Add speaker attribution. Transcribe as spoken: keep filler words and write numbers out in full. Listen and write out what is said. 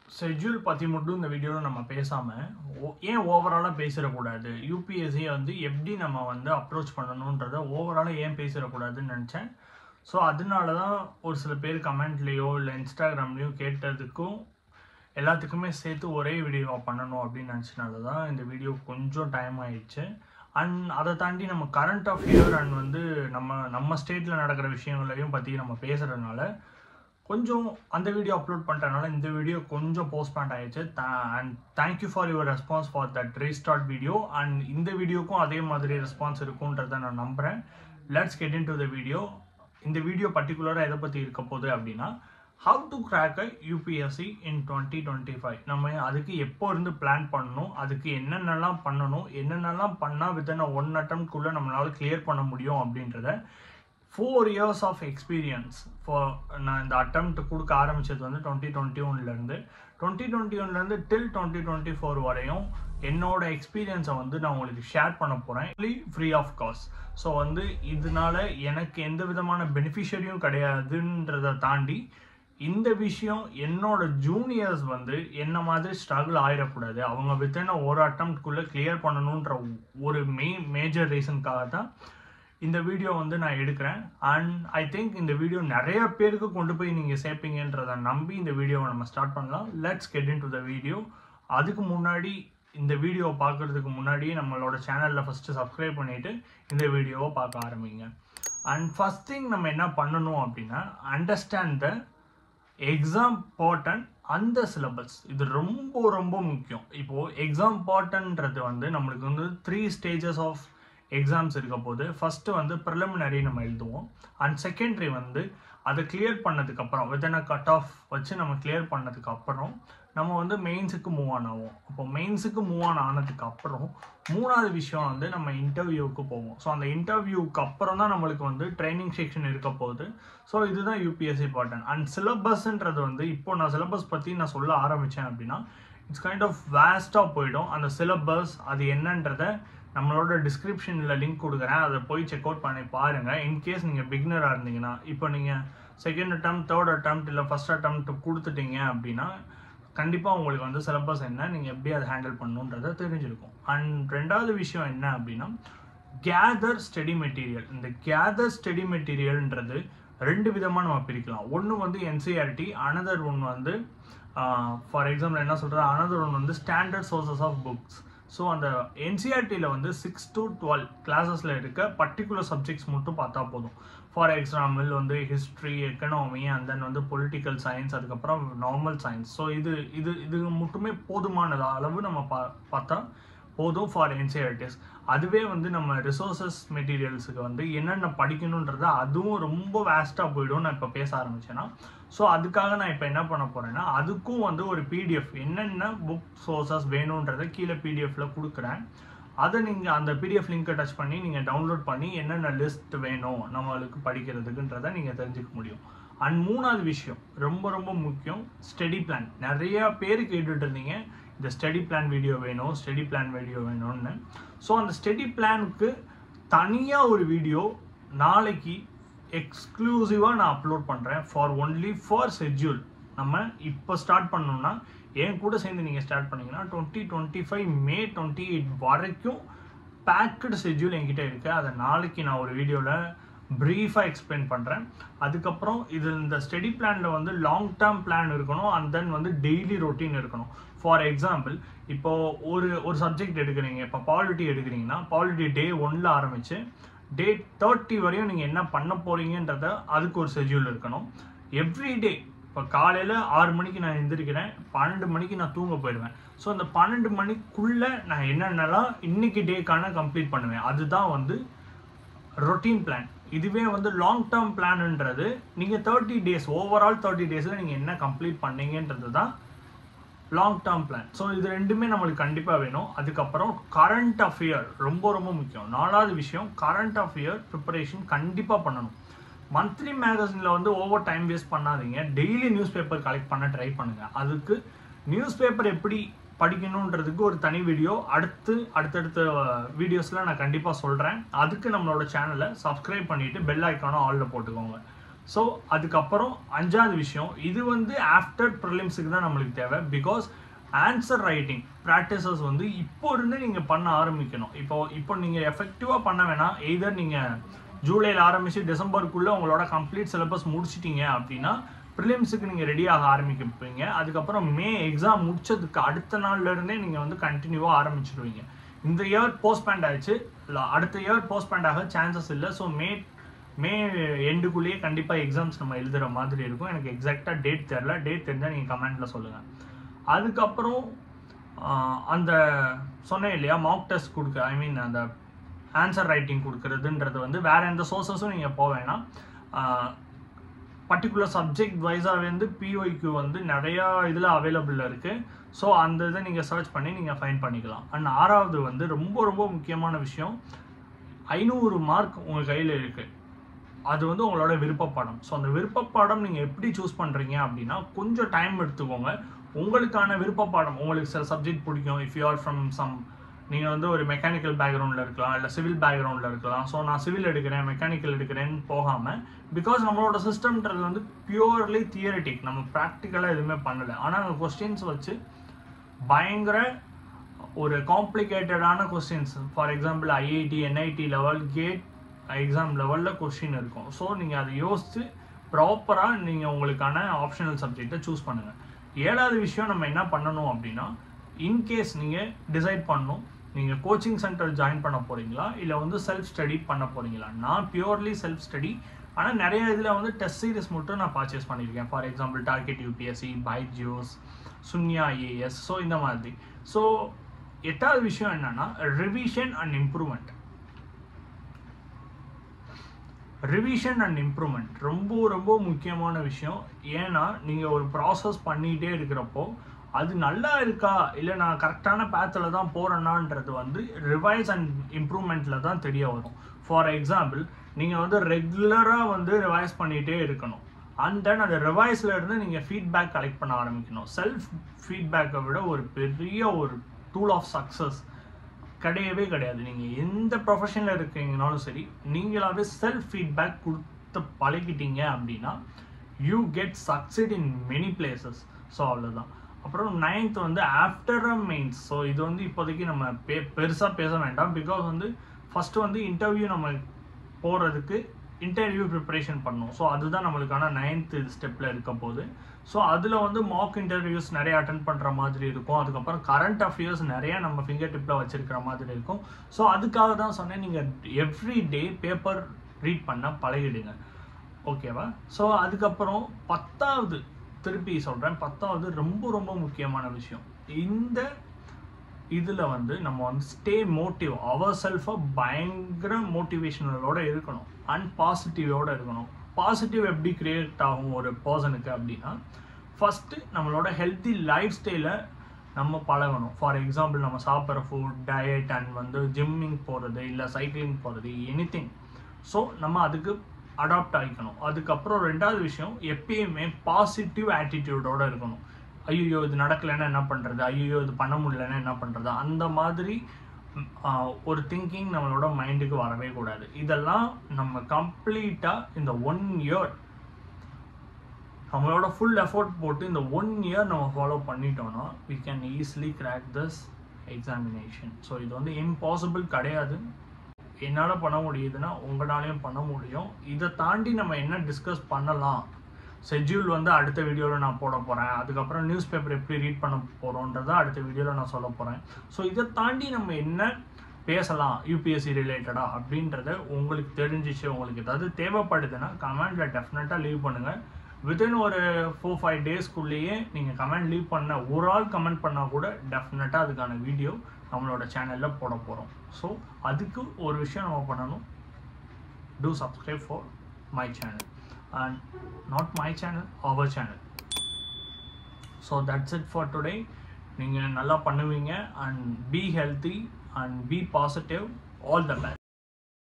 Speaker 1: Schedule பற்றி மட்டும் இந்த வீடியோவில் நம்ம பேசாமல் ஏன் ஓவராலாக பேசிடக்கூடாது, யூபிஎஸ்சியை வந்து எப்படி நம்ம வந்து அப்ரோச் பண்ணணுன்றதை ஓவராலாக ஏன் பேசிடக்கூடாதுன்னு நினச்சேன். ஸோ அதனால தான் ஒரு சில பேர் கமெண்ட்லேயோ இல்லை இன்ஸ்டாகிராம்லேயோ கேட்டதுக்கும் எல்லாத்துக்குமே சேர்த்து ஒரே வீடியோவாக பண்ணணும் அப்படின்னு நினச்சினால தான் இந்த வீடியோ கொஞ்சம் டைம் ஆயிடுச்சு. அண்ட் அதை தாண்டி நம்ம கரண்ட் அஃபேர் அண்ட் வந்து நம்ம நம்ம ஸ்டேட்டில் நடக்கிற விஷயங்களையும் பற்றி நம்ம பேசுகிறதுனால கொஞ்சம் அந்த வீடியோ அப்லோட் பண்ணுறதுனால இந்த வீடியோ கொஞ்சம் போஸ்ட்பாண்ட் ஆயிடுச்சு. And thank you for your response for that restart video. And இந்த வீடியோக்கும் அதே மாதிரி ரெஸ்பான்ஸ் இருக்குன்றதை நான் நம்புகிறேன். Let's get into the video. இந்த வீடியோ பர்டிகுலராக எதை பற்றி இருக்க போகுது அப்படின்னா, how to crack a UPSC in twenty twenty five. நம்ம அதுக்கு எப்போ இருந்து பிளான் பண்ணணும், அதுக்கு என்னென்னலாம் பண்ணணும், என்னென்னலாம் பண்ணால் வித்தின் ஒன் அட்டம்ப்ட்குள்ளே நம்மளால் கிளியர் பண்ண முடியும் அப்படின்றத four years of experience for நான் இந்த அட்டம்ப்ட் கொடுக்க ஆரம்பித்தது வந்து டுவெண்ட்டி டுவெண்ட்டி ஒன்லேருந்து டுவெண்ட்டி டுவெண்ட்டி ஒன்லேருந்து டில் டுவெண்ட்டி டுவெண்ட்டி ஃபோர் வரையும் என்னோட எக்ஸ்பீரியன்ஸை வந்து நான் உங்களுக்கு ஷேர் பண்ண போகிறேன், ஃப்ரீ ஆஃப் காஸ்ட். ஸோ வந்து இதனால எனக்கு எந்த விதமான பெனிஃபிஷரியும் கிடையாதுன்றதை தாண்டி இந்த விஷயம் என்னோட ஜூனியர்ஸ் வந்து என்ன மாதிரி ஸ்ட்ரகிள் ஆகிடக்கூடாது, அவங்க வித்தின் ஒரு அட்டம்ப்ட்குள்ளே கிளியர் பண்ணணுன்ற ஒரு மெயின் மேஜர் ரீசனுக்காக தான் இந்த வீடியோ வந்து நான் எடுக்கிறேன். அண்ட் ஐ திங்க் இந்த வீடியோ நிறைய பேருக்கு கொண்டு போய் நீங்கள் சேர்ப்பீங்கன்றதை நம்பி இந்த வீடியோவை நம்ம ஸ்டார்ட் பண்ணலாம். Let's get into the video. அதுக்கு முன்னாடி இந்த வீடியோவை பார்க்குறதுக்கு முன்னாடி நம்மளோட சேனலில் ஃபஸ்ட்டு சப்ஸ்கிரைப் பண்ணிவிட்டு இந்த வீடியோவை பார்க்க ஆரம்பிங்க. அண்ட் ஃபஸ்ட் திங் நம்ம என்ன பண்ணணும் அப்படின்னா, அண்டர்ஸ்டாண்ட் த எக்ஸாம் பேட்டர்ன் அந்த சிலபஸ். இது ரொம்ப ரொம்ப முக்கியம். இப்போது எக்ஸாம் பேட்டர்ன்றது வந்து நம்மளுக்கு வந்து த்ரீ ஸ்டேஜஸ் ஆஃப் எக்ஸாம்ஸ் இருக்க போது. ஃபஸ்ட்டு வந்து ப்ரிலிமினரி நம்ம எழுதுவோம். அண்ட் செகண்டரி வந்து அதை கிளியர் பண்ணதுக்கப்புறம் வித்தின் அ கட் ஆஃப் வச்சு நம்ம கிளியர் பண்ணதுக்கப்புறம் நம்ம வந்து மெயின்ஸுக்கு மூவ் ஆன் ஆகும். இப்போ மெயின்ஸுக்கு மூவ் ஆன் ஆனதுக்கு அப்புறம் மூணாவது விஷயம் வந்து நம்ம இன்டர்வியூவுக்கு போவோம். ஸோ அந்த இன்டர்வியூவுக்கு அப்புறம் தான் நம்மளுக்கு வந்து ட்ரைனிங் செக்ஷன் இருக்க போகுது. ஸோ இதுதான் யூபிஎஸ்சி பேட்டர்ன். அண்ட் சிலபஸ்ன்றது வந்து இப்போ நான் சிலபஸ் பற்றி நான் சொல்ல ஆரம்பித்தேன் அப்படின்னா இட்ஸ் கைண்ட் ஆஃப் வேஸ்ட்டாக போயிடும். அந்த சிலபஸ் அது என்னன்றதை நம்மளோட டிஸ்கிரிப்ஷனில் லிங்க் கொடுக்குறேன், அதை போய் செக் அவுட் பண்ணி பாருங்கள். இன்கேஸ் நீங்கள் பிகினராக இருந்தீங்கன்னா, இப்போ நீங்கள் செகண்ட் அட்டம் தேர்ட் அட்டம் இல்லை ஃபஸ்ட் அட்டம் கொடுத்துட்டீங்க அப்படின்னா கண்டிப்பாக உங்களுக்கு வந்து சிலபஸ் என்ன, நீங்கள் எப்படி அதை ஹேண்டில் பண்ணணுன்றதை தெரிஞ்சிருக்கும். அண்ட் ரெண்டாவது விஷயம் என்ன அப்படின்னா, கேதர் ஸ்டடி மெட்டீரியல். இந்த கேதர் ஸ்டடி மெட்டீரியல்ன்றது ரெண்டு விதமாக நம்ம பிரிக்கலாம். ஒன்று வந்து என்சிஆர்டி, அனதர் ஒன் வந்து ஃபார் எக்ஸாம்பிள் என்ன சொல்கிறேன், அனதர் ஒன் வந்து standard sources of books. So அந்த என்சிஆர்டியில் வந்து சிக்ஸ் டு டுவெல் கிளாஸஸில் இருக்க பர்டிகுலர் சப்ஜெக்ட்ஸ் மட்டும் பார்த்தா போதும். ஃபார் எக்ஸாம்பிள் வந்து ஹிஸ்ட்ரி, எக்கனாமி, அண்ட் தென் வந்து பொலிட்டிக்கல் சயின்ஸ், அதுக்கப்புறம் நார்மல் சயின்ஸ். ஸோ இது இது இது மட்டுமே போதுமானது அளவு நம்ம பா பார்த்தா போதும் ஃபார் என்சிஆர்டிஸ். அதுவே வந்து நம்ம ரிசோர்ஸஸ் மெட்டீரியல்ஸுக்கு வந்து என்னென்ன படிக்கணுன்றதை அதுவும் ரொம்ப வேஸ்ட்டாக போயிடும் நான் இப்போ பேச ஆரம்பிச்சேன்னா. ஸோ அதுக்காக நான் இப்போ என்ன பண்ண போகிறேன்னா, அதுக்கும் வந்து ஒரு பிடிஎஃப் என்னென்ன புக் சோர்சஸ் வேணுன்றதை கீழே பிடிஎஃப்பில் கொடுக்குறேன். அதை நீங்கள் அந்த பிடிஎஃப் லிங்கை டச் பண்ணி நீங்கள் டவுன்லோட் பண்ணி என்னென்ன லிஸ்ட் வேணும் நம்மளுக்கு படிக்கிறதுக்குன்றதை நீங்கள் தெரிஞ்சுக்க முடியும். அண்ட் மூணாவது விஷயம் ரொம்ப ரொம்ப முக்கியம், ஸ்டடி பிளான். நிறையா பேர் கேட்டுட்டு இருந்தீங்க இந்த ஸ்டடி பிளான் வீடியோ வேணும், ஸ்டடி பிளான் வீடியோ வேணும்னு. ஸோ அந்த ஸ்டடி பிளானுக்கு தனியாக ஒரு வீடியோ நாளைக்கு எக்ஸ்க்ளூசிவாக நான் அப்லோட் பண்ணுறேன் ஃபார் ஒன்லி ஃபார் ஷெட்யூல். நம்ம இப்போ ஸ்டார்ட் பண்ணோம்னா என் கூட சேர்ந்து நீங்கள் ஸ்டார்ட் பண்ணிங்கன்னா twenty twenty five May twenty eight வரைக்கும் பேக்கடு ஷெட்யூல் என்கிட்ட இருக்குது. அதை நாளைக்கு நான் ஒரு வீடியோவில் ப்ரீஃபாக எக்ஸ்பிளைன் பண்ணுறேன். அதுக்கப்புறம் இது இந்த ஸ்டடி பிளானில் வந்து லாங் டேர்ம் பிளான் இருக்கணும், அண்ட் தென் வந்து டெய்லி ரொட்டீன் இருக்கணும். ஃபார் எக்ஸாம்பிள் இப்போது ஒரு ஒரு சப்ஜெக்ட் எடுக்கிறீங்க, இப்போ பாலிட்டி எடுக்கிறீங்கன்னா பாலிட்டி டே ஒன்னில் ஆரம்பித்து டே தேர்ட்டி வரையும் நீங்கள் என்ன பண்ண போகிறீங்கன்றத அதுக்கு ஒரு ஷெட்யூல் இருக்கணும். எவ்ரிடே இப்போ காலையில் ஆறு மணிக்கு நான் எழுந்திரிக்கிறேன், பன்னெண்டு மணிக்கு நான் தூங்க போயிடுவேன். ஸோ அந்த பன்னெண்டு மணிக்குள்ளே நான் என்னென்னலாம் இன்றைக்கி டேக்கான கம்ப்ளீட் பண்ணுவேன், அதுதான் வந்து ரொட்டீன் பிளான். இதுவே வந்து லாங் டேர்ம் பிளான்ன்றது நீங்கள் தேர்ட்டி டேஸ் ஓவரால் தேர்ட்டி டேஸில் நீங்கள் என்ன கம்ப்ளீட் பண்ணீங்கன்றது தான் லாங் டேர்ம் பிளான். ஸோ இது ரெண்டுமே நம்மளுக்கு கண்டிப்பாக வேணும். அதுக்கப்புறம் கரண்ட் அஃபேர் ரொம்ப ரொம்ப முக்கியம். நாலாவது விஷயம், கரண்ட் அஃபேர் ப்ரிப்பரேஷன் கண்டிப்பாக பண்ணணும். மந்த்லி மேகசினில் வந்து ஓவர் டைம் வேஸ்ட் பண்ணாதீங்க, டெய்லி நியூஸ் பேப்பர் கலெக்ட் பண்ண ட்ரை பண்ணுங்கள். அதுக்கு நியூஸ் பேப்பர் எப்படி படிக்கணுன்றதுக்கு ஒரு தனி வீடியோ அடுத்து அடுத்தடுத்த வீடியோஸில் நான் கண்டிப்பாக சொல்கிறேன். அதுக்கு நம்மளோட சேனலை சப்ஸ்கிரைப் பண்ணிவிட்டு பெல் ஐக்கானும் ஆலில் போட்டுக்கோங்க. ஸோ அதுக்கப்புறம் அஞ்சாவது விஷயம், இது வந்து ஆஃப்டர் ப்ரிலிம்ஸுக்கு தான் நம்மளுக்கு தேவை. பிகாஸ் ஆன்சர் ரைட்டிங் ப்ராக்டிசஸ் வந்து இப்போ இருந்து நீங்கள் பண்ண ஆரம்பிக்கணும். இப்போ இப்போ நீங்கள் எஃபெக்டிவாக பண்ண வேணாம். எய்தர் நீங்கள் ஜூலையில் ஆரம்பித்து டிசம்பருக்குள்ளே உங்களோட கம்ப்ளீட் சிலபஸ் முடிச்சிட்டிங்க அப்படின்னா ப்ரிலிம்ஸுக்கு நீங்கள் ரெடியாக ஆரம்பிக்கப்பீங்க. அதுக்கப்புறம் மே எக்ஸாம் முடிச்சதுக்கு அடுத்த நாள்லேருந்தே நீங்கள் வந்து கண்டினியூவாக ஆரம்பிச்சிடுவீங்க. இந்த இயர் போஸ்ட்பேண்ட் ஆயிடுச்சு, இல்லை அடுத்த இயர் போஸ்ட்பேண்ட் ஆக சான்சஸ் இல்லை. ஸோ மே மே எண்டுக்குள்ளேயே கண்டிப்பாக எக்ஸாம்ஸ் நம்ம எழுதுகிற மாதிரி இருக்கும். எனக்கு எக்ஸாக்டாக டேட் தெரில, டேட் தெரிஞ்சால் நீங்கள் கமெண்ட்டில் சொல்லுங்கள். அதுக்கப்புறம் அந்த சொன்னேன் இல்லையா, மார்க் டெஸ்ட் கொடுக்க, ஐ மீன் அந்த ஆன்சர் ரைட்டிங் கொடுக்குறதுன்றது வந்து வேறு எந்த சோர்ஸஸும் நீங்கள் போக வேணாம். பர்டிகுலர் சப்ஜெக்ட் வைஸாக வந்து பிஒய்க்கு வந்து நிறையா இதில் அவைலபிள் இருக்குது. ஸோ அந்த இதை நீங்கள் சர்ச் பண்ணி நீங்கள் ஃபைன் பண்ணிக்கலாம். அண்ட் ஆறாவது வந்து ரொம்ப ரொம்ப முக்கியமான விஷயம், ஐநூறு மார்க் உங்கள் கையில் இருக்குது. அது வந்து உங்களோட விருப்பப்பாடம். ஸோ அந்த விருப்பப்பாடம் நீங்கள் எப்படி சூஸ் பண்ணுறீங்க அப்படின்னா கொஞ்சம் டைம் எடுத்துக்கோங்க. உங்களுக்கான விருப்பப்பாடம், உங்களுக்கு சில சப்ஜெக்ட் பிடிக்கும். If you are from some, நீங்கள் வந்து ஒரு மெக்கானிக்கல் பேக்ரவுண்டில் இருக்கலாம், இல்லை சிவில் பேக்ரவுண்டில் இருக்கலாம். ஸோ நான் சிவில் எடுக்கிறேன், மெக்கானிக்கல் எடுக்கிறேன்னு போகாமல், பிகாஸ் நம்மளோட சிஸ்டம்ன்றது வந்து பியூர்லி தியரிட்டிக், நம்ம ப்ராக்டிக்கலாக எதுவுமே பண்ணலை. ஆனால் அந்த கொஸ்டின்ஸ் வச்சு பயங்கர ஒரு காம்ப்ளிகேட்டடான questions, for example IIT NIT level GATE exam லெவலில் கொஸ்டின் இருக்கும். ஸோ நீங்கள் அதை யோசித்து ப்ராப்பராக நீங்கள் உங்களுக்கான ஆப்ஷனல் சப்ஜெக்டை சூஸ் பண்ணுங்கள். ஏழாவது விஷயம் நம்ம என்ன பண்ணணும் அப்படின்னா, இன்கேஸ் நீங்கள் டிசைட் பண்ணணும் நீங்கள் கோச்சிங் சென்டர் ஜாயின் பண்ண போகிறீங்களா இல்லை வந்து செல்ஃப் ஸ்டடி பண்ண போகிறீங்களா. நான் பியூர்லி செல்ஃப் ஸ்டடி, ஆனால் நிறைய இதில் வந்து டெஸ்ட் சீரிஸ் மட்டும் நான் பர்ச்சேஸ் பண்ணியிருக்கேன். For example target UPSC, Byju's, Sunya IAS, so இந்த மாதிரி. ஸோ எட்டாவது விஷயம் என்னன்னா revision and improvement. Revision and improvement ரொம்ப ரொம்ப முக்கியமான விஷயம். ஏன்னா நீங்கள் ஒரு ப்ராசஸ் பண்ணிகிட்டே இருக்கிறப்போ அது நல்லா இருக்கா இல்லை நான் கரெக்டான பேத்தில் தான் போகிறேன்னான்றது வந்து ரிவைஸ் அண்ட் இம்ப்ரூவ்மெண்ட்டில் தான் தெரிய வரும். ஃபார் எக்ஸாம்பிள் நீங்கள் வந்து ரெகுலராக வந்து ரிவைஸ் பண்ணிகிட்டே இருக்கணும். அண்ட் தென் அந்த ரிவைஸில் இருந்து நீங்கள் ஃபீட்பேக் கலெக்ட் பண்ண ஆரம்பிக்கணும். செல்ஃப் ஃபீட்பேக்கை விட ஒரு பெரிய ஒரு டூல் ஆஃப் சக்ஸஸ் கிடையவே கிடையாது. நீங்கள் எந்த ப்ரொஃபஷனில் இருக்கீங்கனாலும் சரி, நீங்களாவே செல்ஃப் ஃபீட்பேக் கொடுத்து பழகிட்டீங்க அப்படின்னா you get succeed in many places. So அவ்வளோதான். அப்புறம் நைன்த் வந்து ஆஃப்டர் அ மெயின்ஸ். ஸோ இது வந்து இப்போதைக்கு நம்ம பே பெருசாக பேச வேண்டாம். பிகாஸ் வந்து ஃபஸ்ட்டு வந்து இன்டர்வியூ நம்ம போகிறதுக்கு இன்டர்வியூ ப்ரிப்பரேஷன் பண்ணணும். ஸோ அதுதான் நம்மளுக்கான நைன்த்து ஸ்டெப்பில் இருக்க போகுது. ஸோ அதில் வந்து மாக் இன்டர்வியூஸ் நிறைய அட்டென்ட் பண்ணுற மாதிரி இருக்கும். அதுக்கப்புறம் கரண்ட் அஃபேர்ஸ் நிறைய நம்ம ஃபிங்கர் டிப்பில் வச்சுருக்கிற மாதிரி இருக்கும். ஸோ அதுக்காக தான் சொன்னேன், நீங்கள் எவ்ரி டே பேப்பர் ரீட் பண்ண பழகிடுங்க. ஓகேவா? ஸோ அதுக்கப்புறம் பத்தாவது திருப்பி சொல்கிறேன், பத்தாவது ரொம்ப ரொம்ப முக்கியமான விஷயம். இந்த இதில் வந்து நம்ம வந்து ஸ்டே மோட்டிவ், அவர் செல்ஃபாக பயங்கர மோட்டிவேஷனலோடு இருக்கணும் அண்ட் பாசிட்டிவோடு இருக்கணும். பாசிட்டிவ் எப்படி கிரியேட் ஆகும் ஒரு பர்சனுக்கு அப்படின்னா, ஃபஸ்ட்டு நம்மளோட ஹெல்த்தி லைஃப் ஸ்டைலை நம்ம பழகணும். ஃபார் எக்ஸாம்பிள் நம்ம சாப்பிட்ற ஃபுட், டயட் அண்ட் வந்து ஜிம்மிங் போகிறது இல்லை சைக்கிளிங் போகிறது, எனி திங். ஸோ நம்ம அதுக்கு அடாப்ட் ஆகிக்கணும். அதுக்கப்புறம் ரெண்டாவது விஷயம், எப்பயுமே பாசிட்டிவ் ஆட்டிடியூடோடு இருக்கணும். ஐயோ இது நடக்கலைன்னா என்ன பண்ணுறது, ஐயோ இது பண்ண முடியலன்னா என்ன பண்ணுறது, அந்த மாதிரி ஒரு திங்கிங் நம்மளோட மைண்டுக்கு வரவே கூடாது. இதெல்லாம் நம்ம கம்ப்ளீட்டாக இந்த ஒன் இயர் நம்மளோட ஃபுல் எஃபோர்ட் போட்டு இந்த ஒன் இயர் நம்ம ஃபாலோ பண்ணிட்டோம்னா we can easily crack this examination. So இது வந்து இம்பாசிபிள் கிடையாது. என்னால் பண்ண முடியுதுன்னா உங்களாலையும் பண்ண முடியும். இதை தாண்டி நம்ம என்ன டிஸ்கஸ் பண்ணலாம், ஷெட்யூல் வந்து அடுத்த வீடியோவில் நான் போட போகிறேன். அதுக்கப்புறம் நியூஸ் பேப்பர் எப்படி ரீட் பண்ண போகிறோன்றதை அடுத்த வீடியோவில் நான் சொல்ல போகிறேன். ஸோ இதை தாண்டி நம்ம என்ன பேசலாம் யூபிஎஸ்சி ரிலேட்டடாக அப்படின்றத உங்களுக்கு தெரிஞ்சிச்சு, உங்களுக்கு ஏதாவது தேவைப்படுதுன்னா கமெண்டில் டெஃபினட்டாக லீவ் பண்ணுங்கள். வித்தின் ஒரு ஃபோர் ஃபைவ் டேஸ்க்குள்ளேயே நீங்கள் கமெண்ட் லீவ் பண்ண ஒரு ஆள் கமெண்ட் பண்ணால் கூட டெஃபினட்டாக அதுக்கான வீடியோ நம்மளோட சேனலில் போட போகிறோம். ஸோ அதுக்கு ஒரு விஷயம் நம்ம பண்ணணும், to subscribe for my channel and not my channel, our channel. So that's it for today. நீங்க நல்லா பண்ணுவீங்க and be healthy and be positive. All the best.